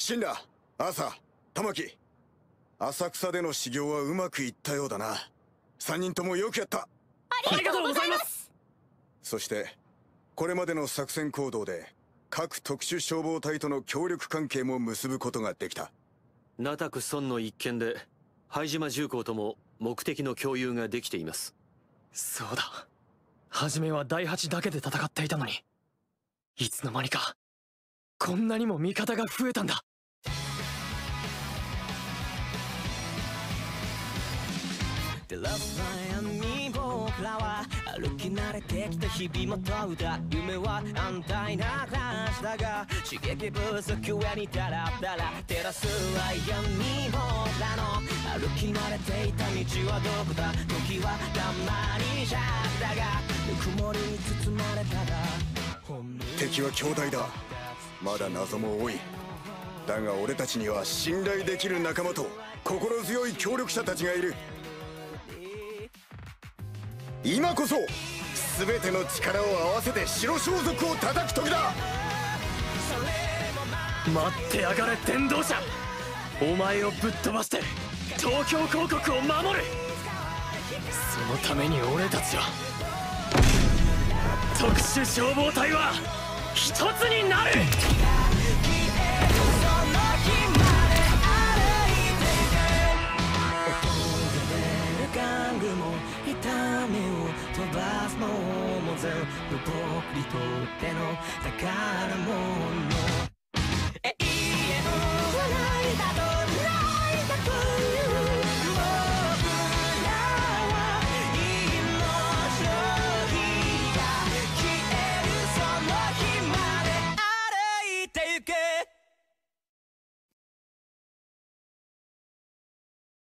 シンラ、朝、玉木。浅草での修行はうまくいったようだな。3人ともよくやった。 ありがとうございます。 そしてこれまでの作戦行動で各特殊消防隊との協力関係も結ぶことができた。 ナタク孫の一件で灰島重工とも目的の共有ができています。 そうだ、初めは第8だけで戦っていたのに、いつの間にかこんなにも味方が増えたんだ。 でラストに僕らは歩き慣れてきた日々も問うた夢は安泰な暮らしだが、刺激不足上にダラダラ照らすは闇僕らの歩き慣れていた道はどこだ。時はたまにシャクだがぬくもりに包まれたら敵は強大だ。まだ謎も多い。だが俺たちには信頼できる仲間と心強い協力者たちがいる。今こそ全ての力を合わせて白装束を叩く時だ。 待ってやがれ伝道者、お前をぶっ飛ばして東京公国を守る。そのために俺たちは特殊消防隊は一つになる。